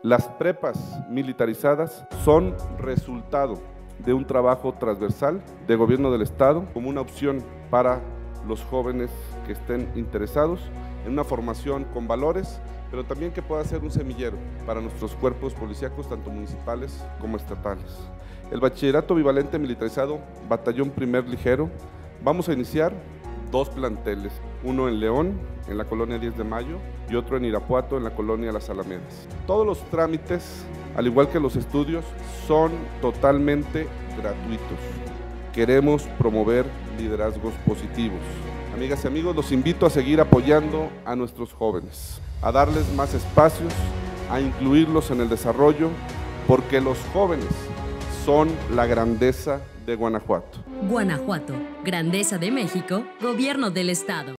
Las prepas militarizadas son resultado de un trabajo transversal de gobierno del Estado como una opción para los jóvenes que estén interesados en una formación con valores, pero también que pueda ser un semillero para nuestros cuerpos policíacos, tanto municipales como estatales. El bachillerato bivalente militarizado, Batallón Primer Ligero, vamos a iniciar 2 planteles, uno en León, en la colonia 10 de Mayo, y otro en Irapuato, en la colonia Las Alamedas. Todos los trámites, al igual que los estudios, son totalmente gratuitos. Queremos promover liderazgos positivos. Amigas y amigos, los invito a seguir apoyando a nuestros jóvenes, a darles más espacios, a incluirlos en el desarrollo, porque los jóvenes son la grandeza de Guanajuato. Guanajuato, Grandeza de México, Gobierno del Estado.